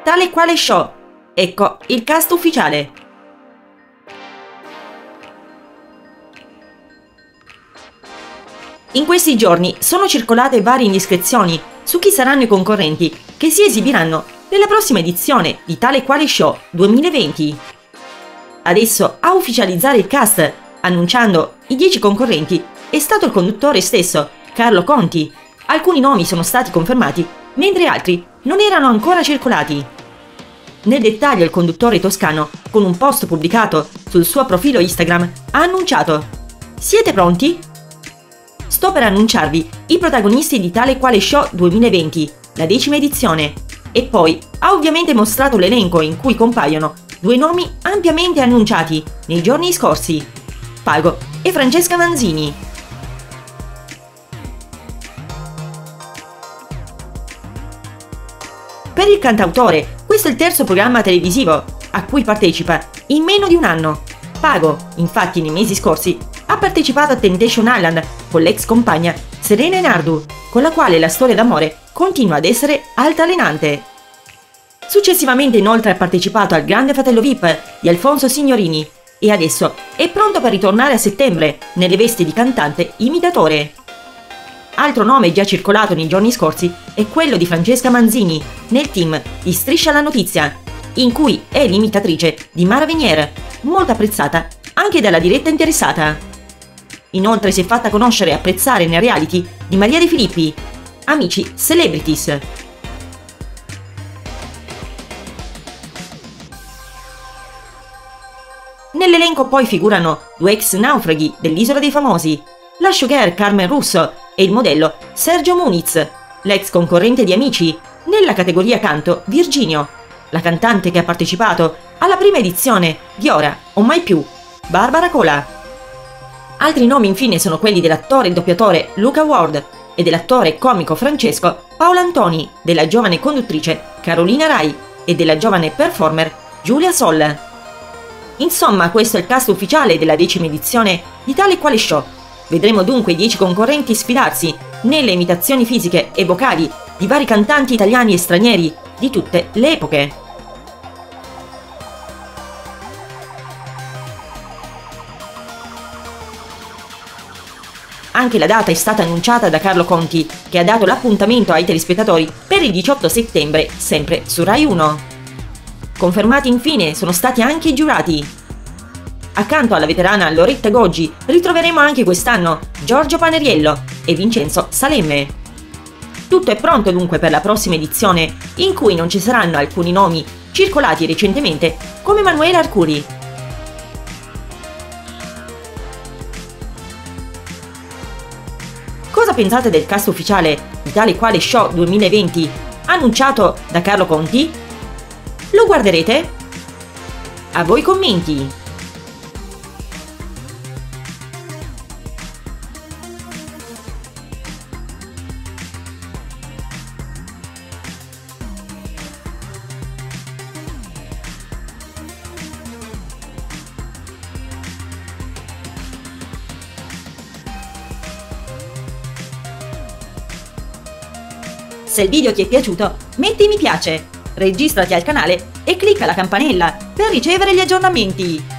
Tale quale show. Ecco il cast ufficiale. In questi giorni sono circolate varie indiscrezioni su chi saranno i concorrenti che si esibiranno nella prossima edizione di Tale quale show 2020. Adesso a ufficializzare il cast, annunciando i 10 concorrenti, è stato il conduttore stesso, Carlo Conti. Alcuni nomi sono stati confermati, mentre altri non erano ancora circolati. Nel dettaglio il conduttore toscano, con un post pubblicato sul suo profilo Instagram, ha annunciato: "Siete pronti? Sto per annunciarvi i protagonisti di Tale quale show 2020, la 10ª edizione", e poi ha ovviamente mostrato l'elenco in cui compaiono 2 nomi ampiamente annunciati nei giorni scorsi: Pago e Francesca Manzini. Per il cantautore, questo è il terzo programma televisivo a cui partecipa in meno di un anno. Pago, infatti, nei mesi scorsi ha partecipato a Temptation Island con l'ex compagna Serena Enardu, con la quale la storia d'amore continua ad essere altalenante. Successivamente inoltre ha partecipato al Grande Fratello VIP di Alfonso Signorini e adesso è pronto per ritornare a settembre nelle vesti di cantante imitatore. Altro nome già circolato nei giorni scorsi è quello di Francesca Manzini nel team di Striscia la Notizia, in cui è l'imitatrice di Mara Venier, molto apprezzata anche dalla diretta interessata. Inoltre si è fatta conoscere e apprezzare nei reality di Maria De Filippi, Amici Celebrities. Nell'elenco poi figurano 2 ex naufraghi dell'Isola dei Famosi, la showgirl Carmen Russo e il modello Sergio Muniz, l'ex concorrente di Amici, nella categoria canto Virginio, la cantante che ha partecipato alla prima edizione di Ora o Mai Più, Barbara Cola. Altri nomi infine sono quelli dell'attore e doppiatore Luca Ward e dell'attore e comico francesco Paolo Antoni, della giovane conduttrice Carolina Rai e della giovane performer Giulia Sol. Insomma, questo è il cast ufficiale della 10ª edizione di Tale quale show. Vedremo dunque i 10 concorrenti sfidarsi nelle imitazioni fisiche e vocali di vari cantanti italiani e stranieri di tutte le epoche. Anche la data è stata annunciata da Carlo Conti, che ha dato l'appuntamento ai telespettatori per il 18 settembre, sempre su Rai 1. Confermati infine sono stati anche i giurati. Accanto alla veterana Loretta Goggi ritroveremo anche quest'anno Giorgio Paneriello e Vincenzo Salemme. Tutto è pronto dunque per la prossima edizione, in cui non ci saranno alcuni nomi circolati recentemente come Emanuela Arcuri. Cosa pensate del cast ufficiale di Tale quale show 2020 annunciato da Carlo Conti? Lo guarderete? A voi commenti! Se il video ti è piaciuto, metti mi piace, registrati al canale e clicca la campanella per ricevere gli aggiornamenti.